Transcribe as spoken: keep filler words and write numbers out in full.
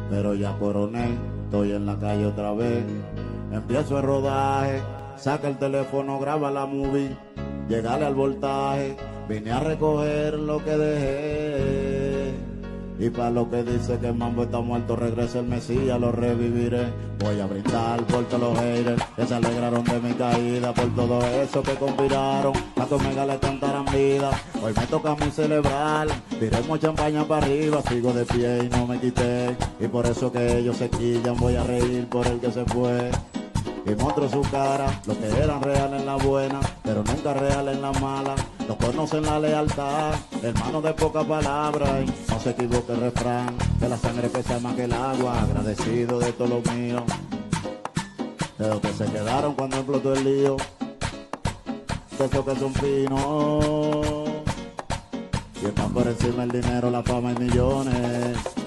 pero ya coroné, estoy en la calle otra vez. Empiezo el rodaje, saca el teléfono, graba la movie, llegarle al voltaje, vine a recoger lo que dejé. Y para lo que dice que el mambo está muerto, regresa el Mesías, lo reviviré. Voy a brindar por todos los haters que se alegraron de mi caída, por todo eso que conspiraron para que Omega le cantaran vida. Hoy me toca a mí celebrar, tiremos champaña para arriba, sigo de pie y no me quité. Y por eso que ellos se quillan, voy a reír por el que se fue. Y muestro su cara, los que eran reales en la buena, pero nunca reales en la mala. Los conocen la lealtad, hermanos de poca palabra, y no se equivoque el refrán, que la sangre pesa más que el agua. Agradecido de todo lo mío, de los que se quedaron cuando explotó el lío, de esos que son finos, y están por encima el dinero, la fama y millones.